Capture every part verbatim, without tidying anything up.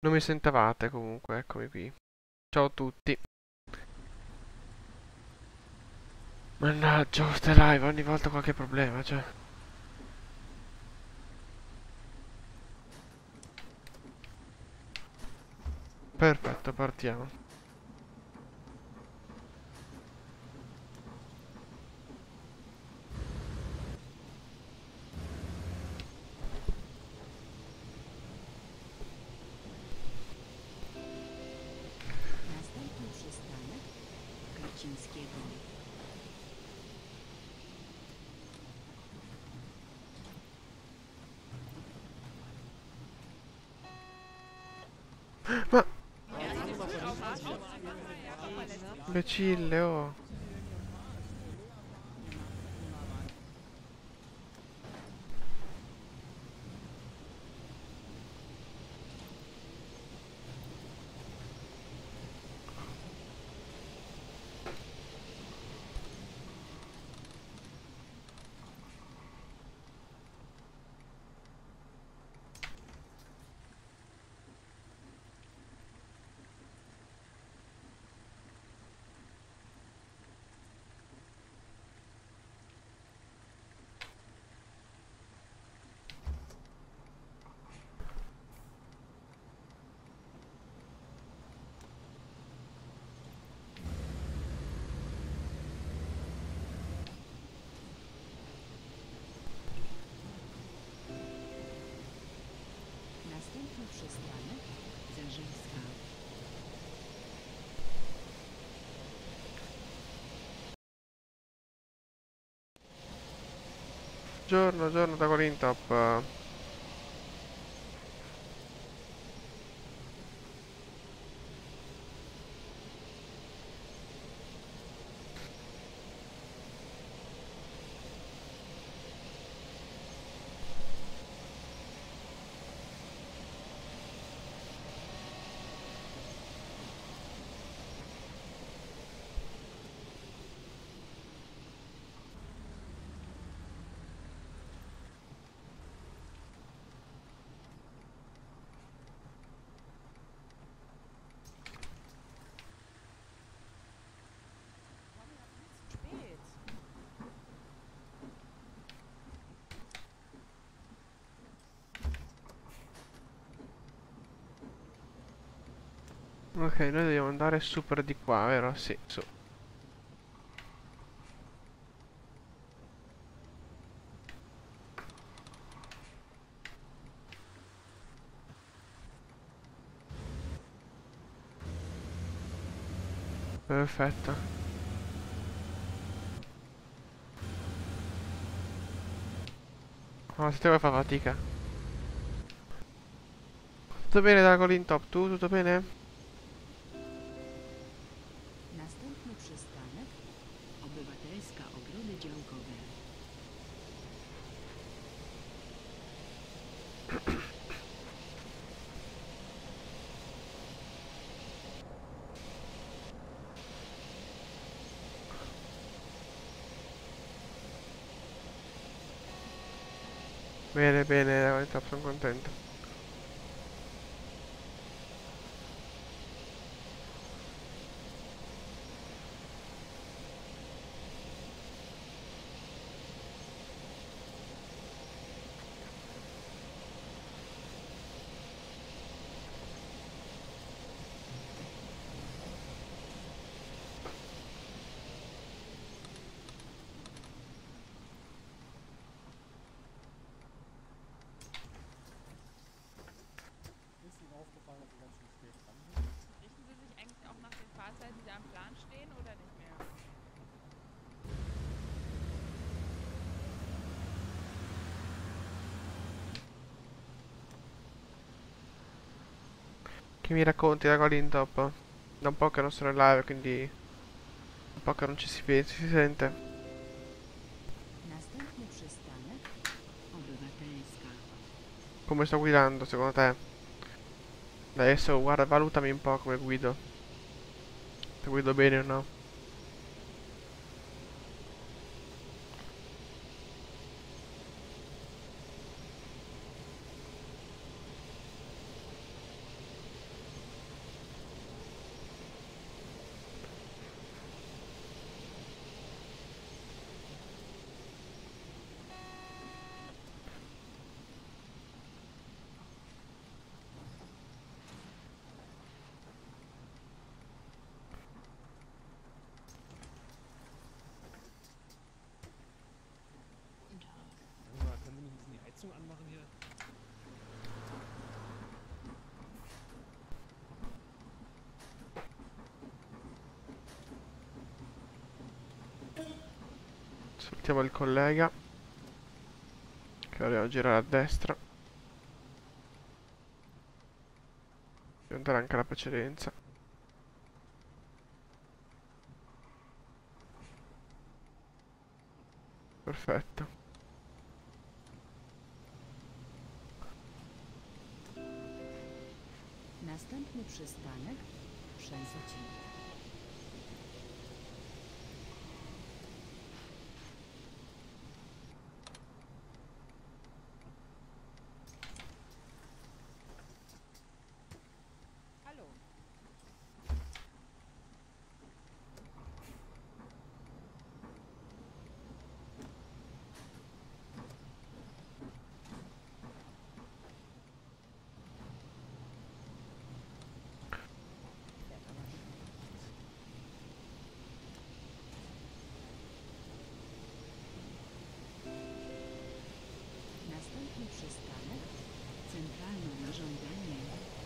Non mi sentavate comunque, eccomi qui. Ciao a tutti. Mannaggia, queste live ogni volta qualche problema, cioè. Perfetto, partiamo. Następny przystanek Krecińskiego. Ma... Imbecille, oh. Następny przystanek Zężyńska. Giorno, giorno da Colintop. Spät. Ok, noi dobbiamo andare su per di qua, vero? Sì, su. Perfetto. Ma se te vuoi fa fatica. Tutto bene da Colintop? Tu, tutto bene? Następny przystanek Obywatelska Ogrody Działkowe. Bene, bene, da Colintop, sono contento. Ist Ihnen aufgefallen, dass Sie ganz schön spät dran sind? Richten Sie sich eigentlich auch nach den Fahrzeiten, die am Plan stehen oder nicht mehr? Che mi racconti da Colintop? Da un po' che non sono in live, quindi un po' che non ci si, vede, si sente. Następny przystanek Obywatelska. Come sto guidando, secondo te? Dai, adesso guarda, valutami un po' come guido. Se guido bene o no. Salutiamo il collega. Che dobbiamo girare a destra. Devo andare anche alla precedenza. Perfetto. Następny przystanek Trzęsocina. Hallo. Następny przystanek Centralne na żądanie.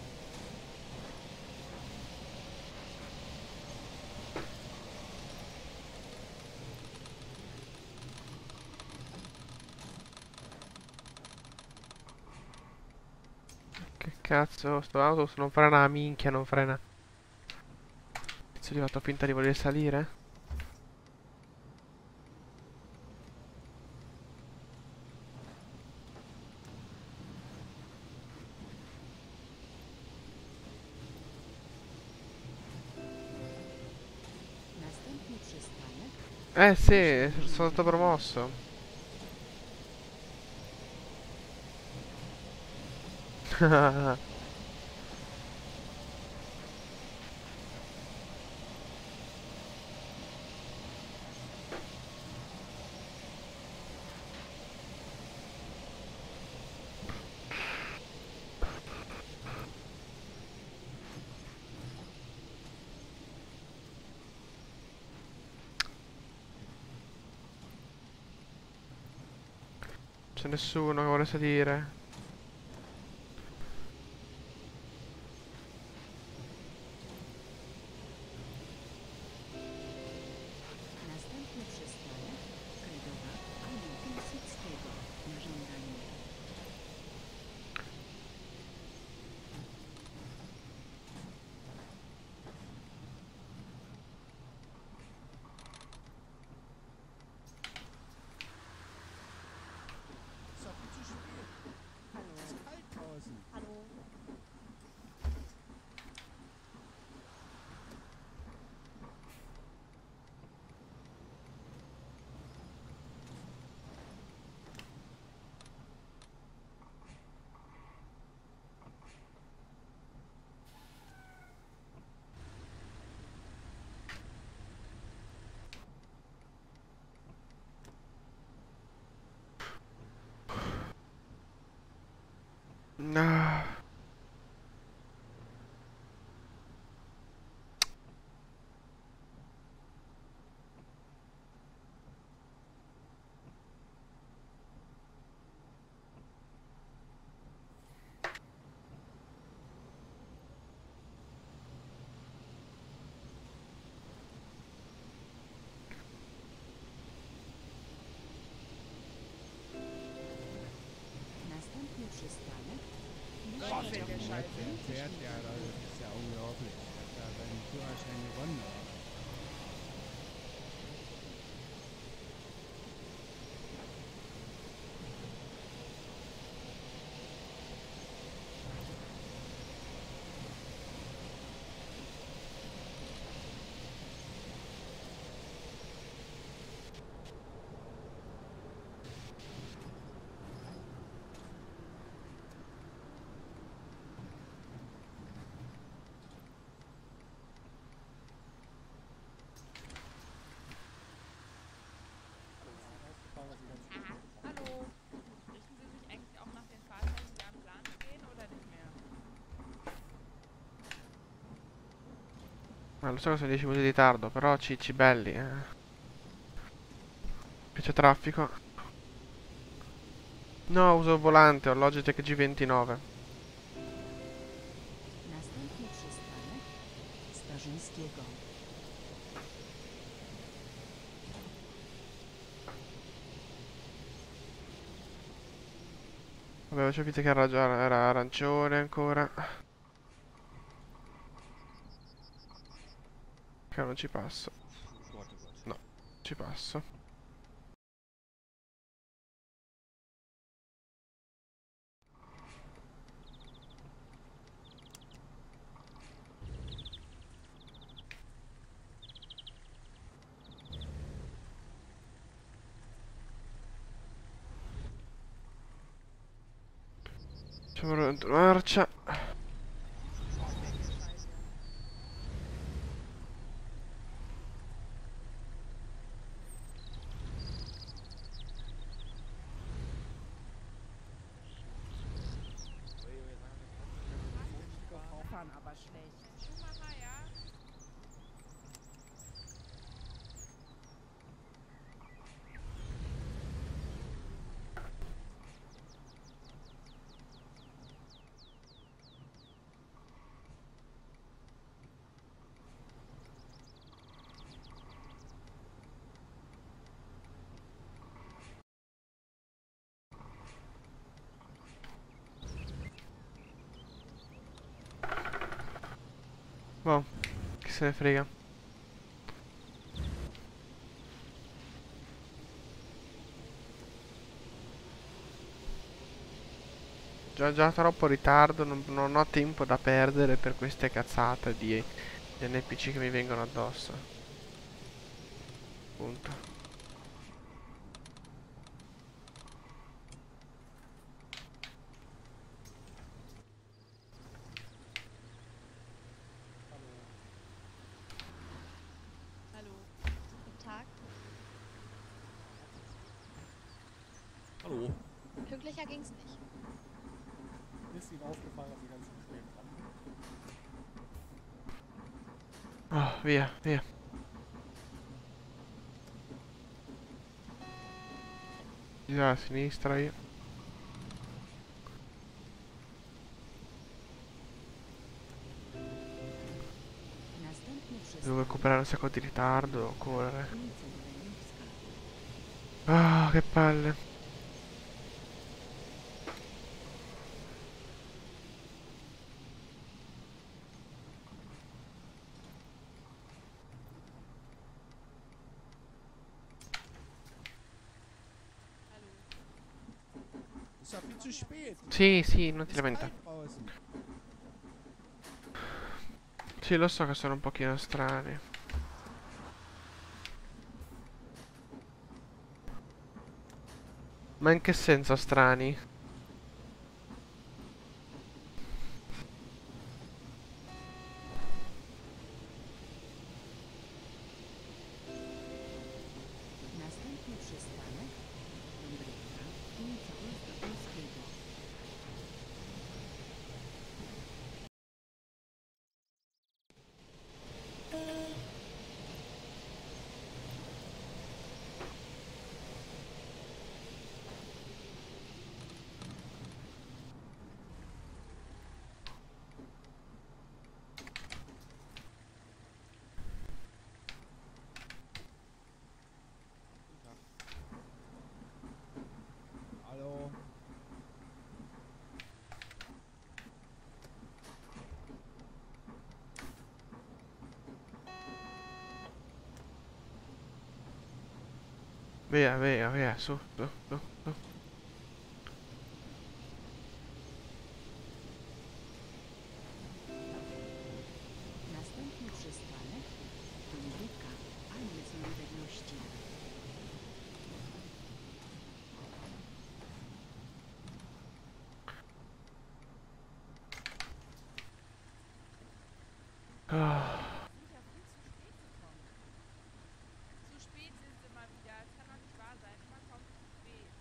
Che cazzo, sto autobus non frena una minchia, non frena. Cazzo, gli ho fatto finta di voler salire? Następny przystanek Eh sì, sono stato promosso. C'è nessuno che vuole salire. Następny przystanek Kredowa albo Pilsudskiego na żądanie. Ist doch viel zu spät. Hallo. Es ist kalt draußen. Hallo. No. Następny przystanek Oh, fährt der Scheiße. Der fährt ja, das ist ja unglaublich. Der hat seinen Führerschein gewonnen. Aufgefallen, dass sie ganz schön Aha. Hallo. Richten Sie sich eigentlich auch nach den Fahrzeugen, die am Plan stehen, oder nicht mehr? Ma lo so che sono dieci minuti di ritardo, però cicci belli, eh. Qui c'è traffico. No, uso il volante, ho Logitech G ventinove. Następny przystanek Starzyńskiego. Avevo capito che era, già- era arancione ancora. Che non ci passo. Gott, oh Gott. No, ci passo. Facciamo dentro marcia. Fahren aber schlecht. Schumacher, ja? Boh, chi se ne frega. Già già troppo ritardo, non, non ho tempo da perdere per queste cazzate di, di N P C che mi vengono addosso. Punto. Hallo. Guten Tag. Hallo. Pünktlicher ging's nicht. Ist Ihnen aufgefallen, dass Sie ganz schön spät dran sind? Oh, via, via. Gira a sinistra io. Następny Devo przystanek. recuperare un sacco di ritardo, devo correre. Ulica Doleniowska. Ah, che palle. Hallo. Ist ja viel zu spät. Sì, sì, non ti Ist lamentare. kalt draußen. Sì, lo so che sono un pochino strani. Ma in che senso strani? Następny przystanek. Dąbrówka. Ulica Olka Polskiego. Hallo. Via, via, via, su, su, su, su. Następny przystanek. Dąbrówka. Aniec Niepewności. Ah, Sind ja viel zu spät gekommen. Zu spät sind sie mal wieder. Das kann doch nicht wahr sein. Immer kommen sie zu spät.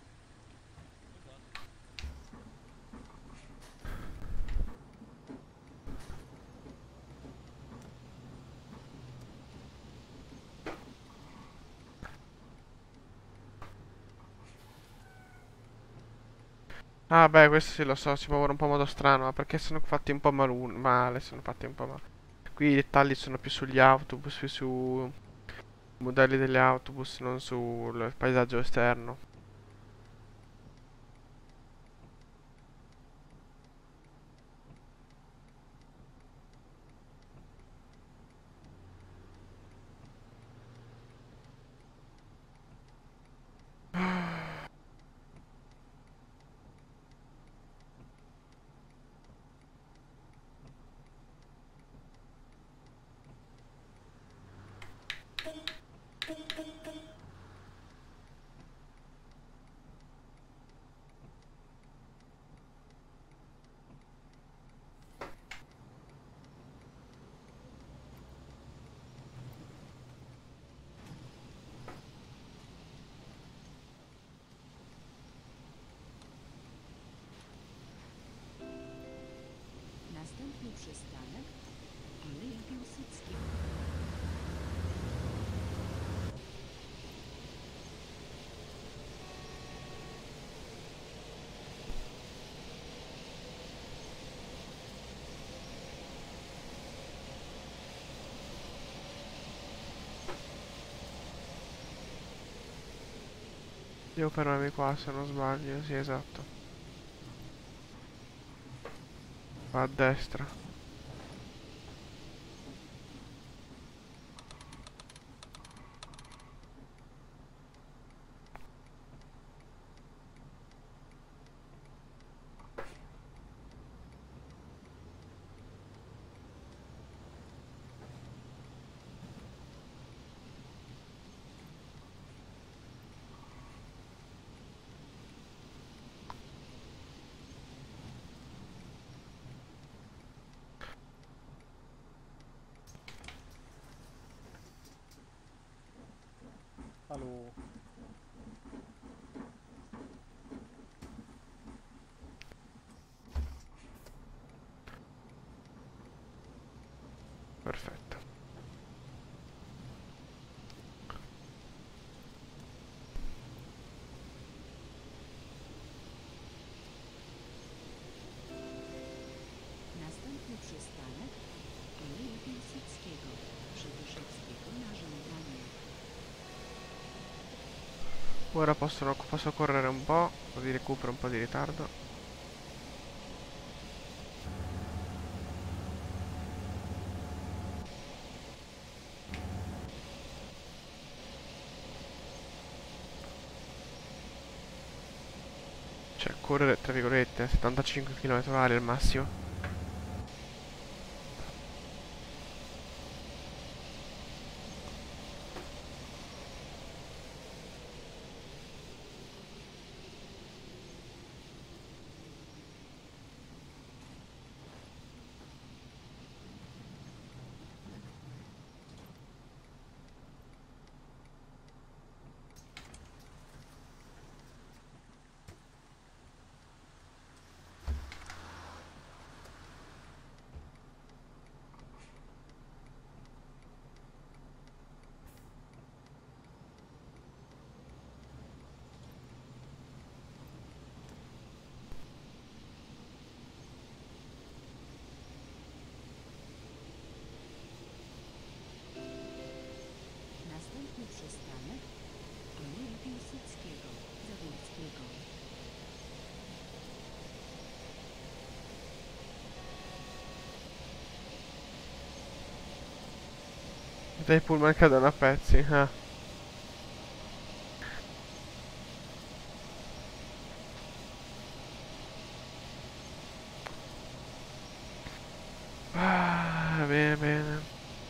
Ah, beh, questo sì lo so, si muovono un po' in modo strano, ma perché sono fatti un po' malu- male, sono fatti un po' male. Qui i dettagli sono più sugli autobus, più su modelli degli autobus, non sul paesaggio esterno. Następny przystanek Aleja Piłsudskiego. Devo fermarmi qua se non sbaglio, sì esatto. Va a destra. Hallo. Perfetto. Następny przystanek Aleja Piłsudskiego. Przy Wyszyckiego na żądanie. Ora possono, posso correre un po', così recupero un po' di ritardo. Cioè, correre, tra virgolette, settantacinque chilometri orari al massimo. Następny przystanek Aleja Piłsudskiego. Zawódzkiego. Dei pullman cadono a pezzi, eh. Ah, bene, bene.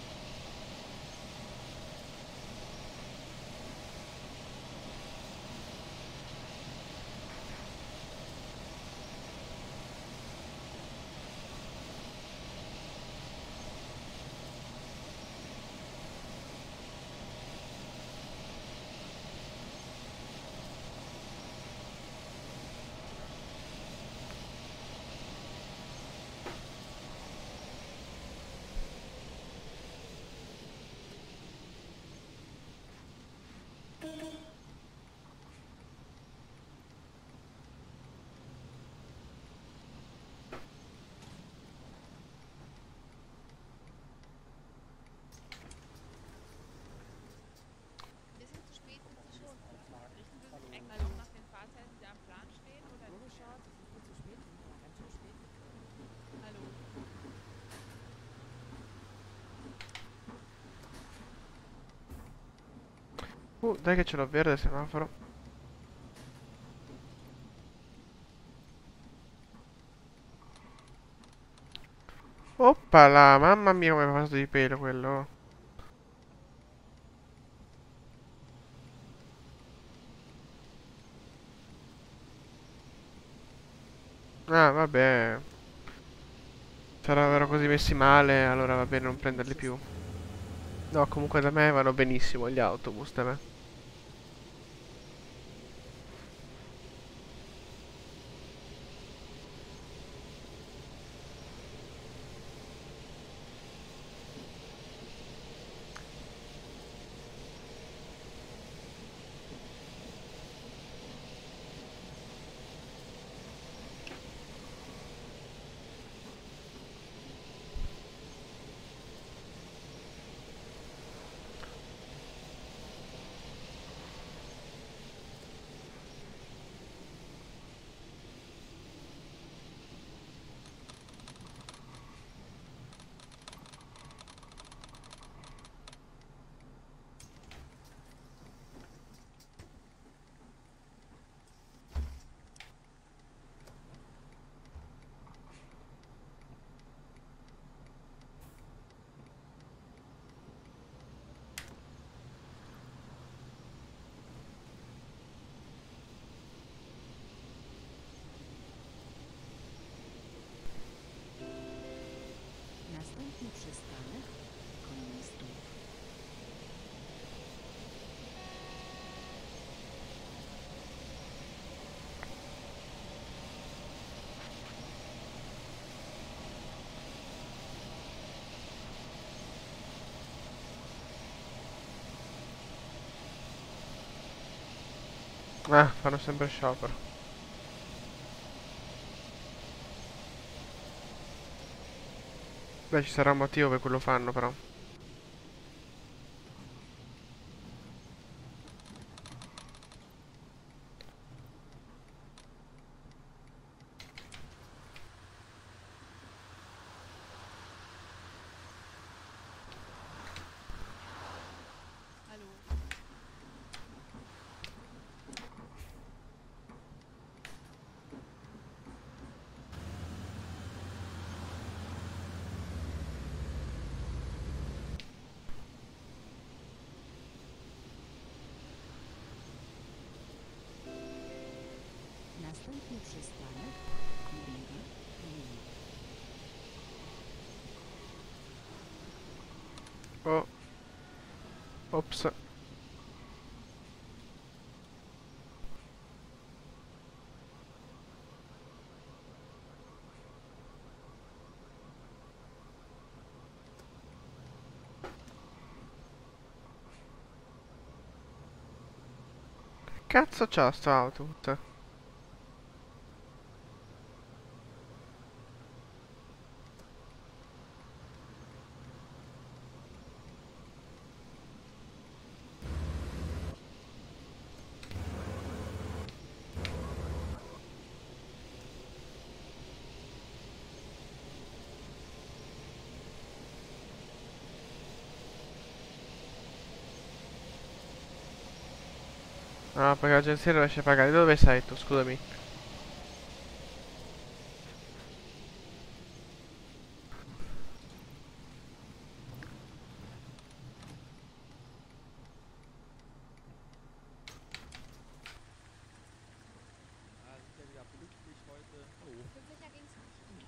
Ein bisschen zu spät sind Sie schon. Richten Sie sich eigentlich auch nach den Fahrzeiten, die da am Plan stehen? Oder Geschaut, es ist viel zu spät, wir sind aber ganz schön spät gekommen. hallo? Uh, dai che ce l'ho verde il semaforo. Oppala, mamma mia come è passato di pelo quello. Ah, vabbè. Sarebbero così messi male, allora va bene non prenderli più. No, comunque da me vanno benissimo gli autobus, da me. Następny przystanek Konistów. Ah, fanno sempre sciopero. Beh, ci sarà un motivo per cui lo fanno, però. Hallo. Następny przystanek Kubinga. Lili. Oh. Ops. Che cazzo c'ha sto autobus? Ah, perché l'agenzia non riesce a pagare. Dove sei tu? Scusami. Ah, sind ja wieder pünktlich heute. Hallo. Pünktlicher ging's nicht.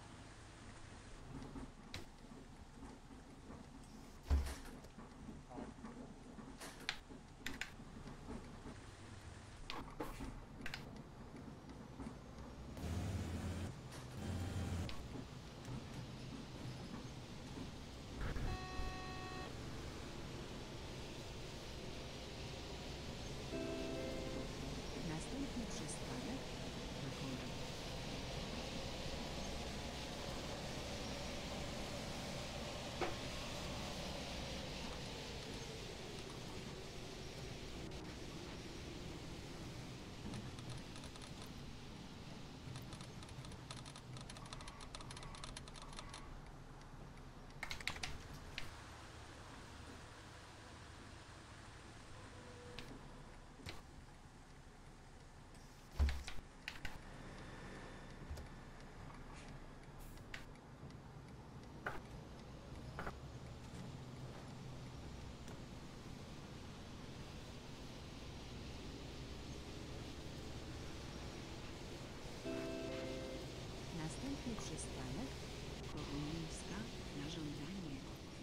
Następny przystanek Nakora. Następny przystanek Korunińska na żądanie.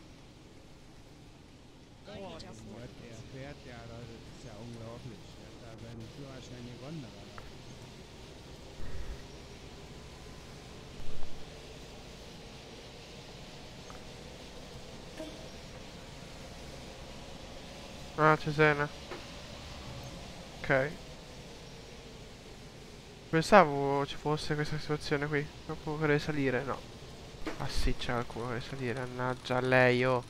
Deutlich auf Und was er fährt, ja, das ist ja unglaublich. Er hat da seinen Führerschein gewonnen. Aber Ah, Cesena. Ok. Pensavo ci fosse questa situazione qui. Proprio per risalire, no. Ah sì, c'è qualcuno per risalire. Mannaggia lei, oh.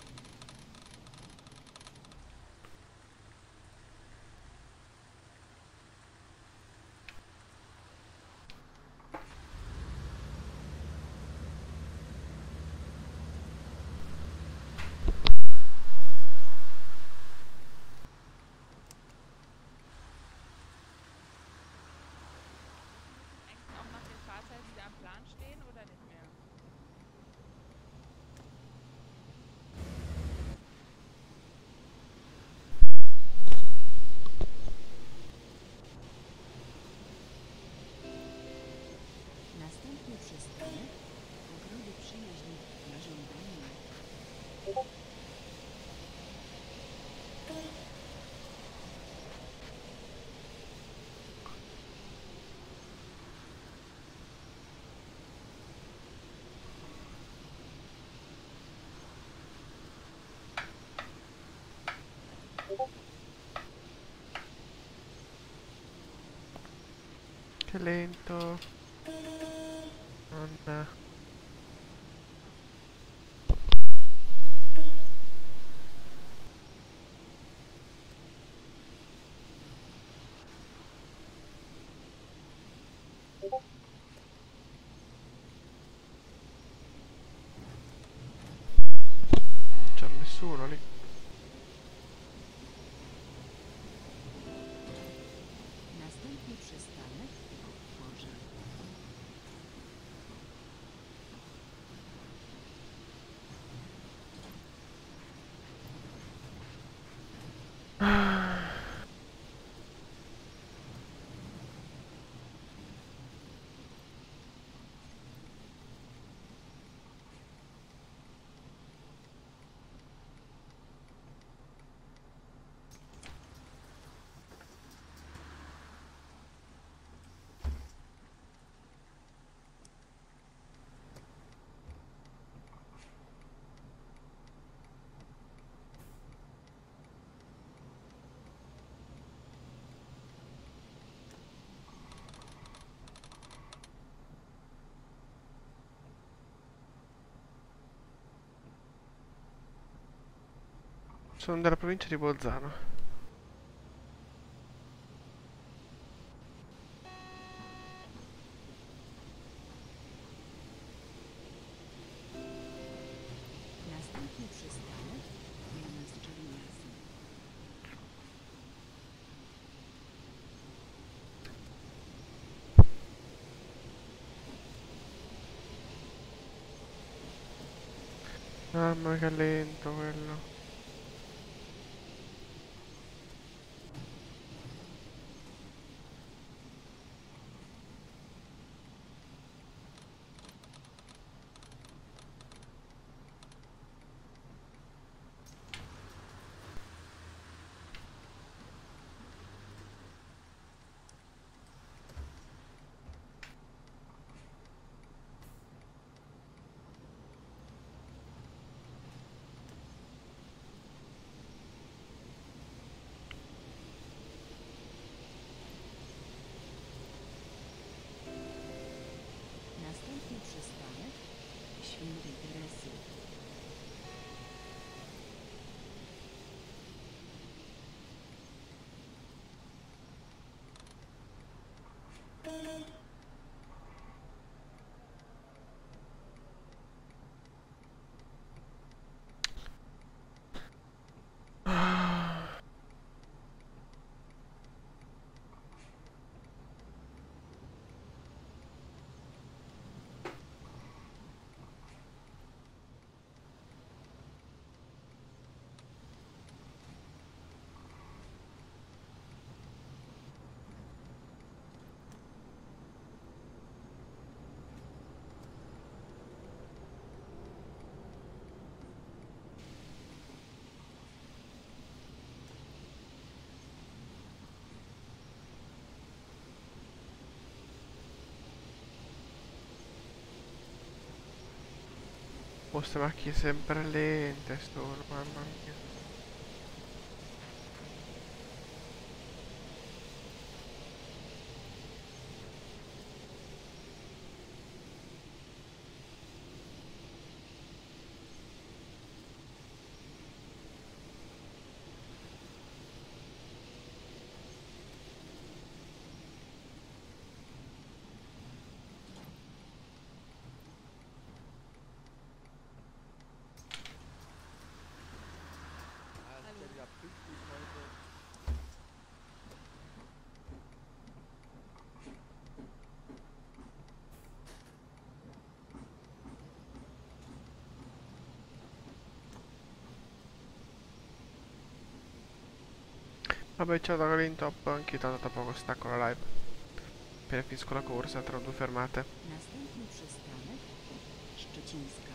Eigentlich auch nach den Fahrzeiten, die da am Plan stehen oder nicht mehr? Che lento. Non... C'è nessuno lì. Następny przystanek Morze. Sono della provincia di Bolzano. Następny przystanek Miasto Czerniasy. Mamma che lento quello. Następny przystanek Świętej Teresy. Queste macchine sempre lente, sto, mamma mia. Ah, sind ja wieder pünktlich heute. Vabbè, ciao da Galintop, anche io tanto tra poco stacco la live. Appena finisco la corsa, tra due fermate. Następny przystanek Szczecińska.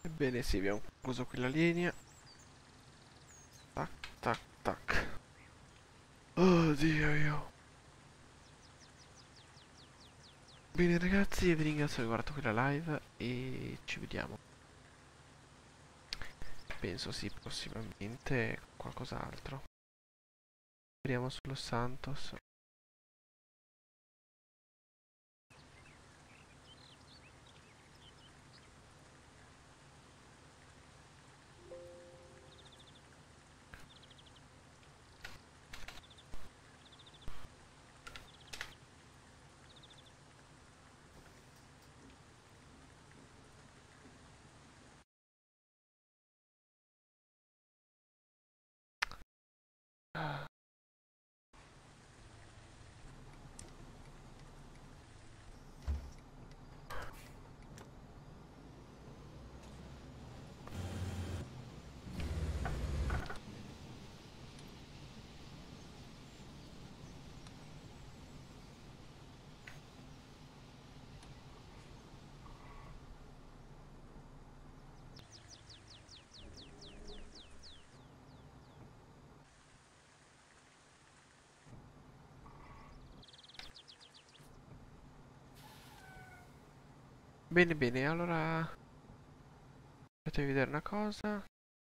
Ebbene sì, abbiamo concluso qui la linea. Tac, tac, tac. Oddio io. Bene ragazzi, vi ringrazio per aver guardato qui la live e ci vediamo. Penso sì, prossimamente qualcos'altro. Speriamo sullo Santos. Bene, bene, allora fatemi vedere una cosa.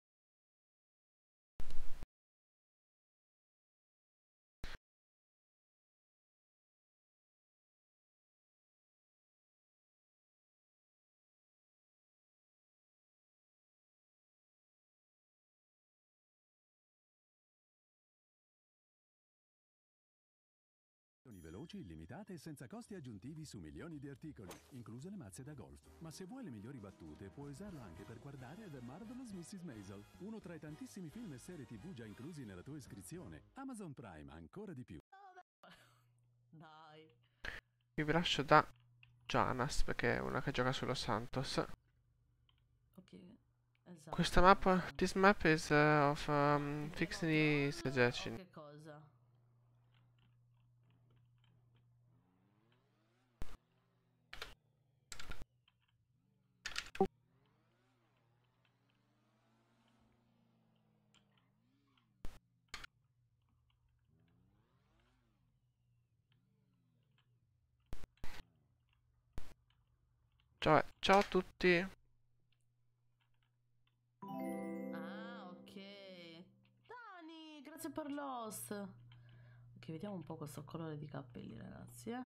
Veloci, illimitate e senza costi aggiuntivi su milioni di articoli, incluse le mazze da golf. Ma se vuoi le migliori battute, puoi usarlo anche per guardare The Marvelous missus Maisel, uno tra i tantissimi film e serie tv già inclusi nella tua iscrizione. Amazon Prime, ancora di più. Dai. Vi lascio da Jonas perché è una che gioca sullo Santos. Ok, esatto. Questa mappa, this map is uh, of um, fixing suggestion. Che cosa? Ciao, ciao a tutti. Ah, ok. Dani, grazie per l'host. Ok, vediamo un po' questo colore di capelli, ragazzi, eh.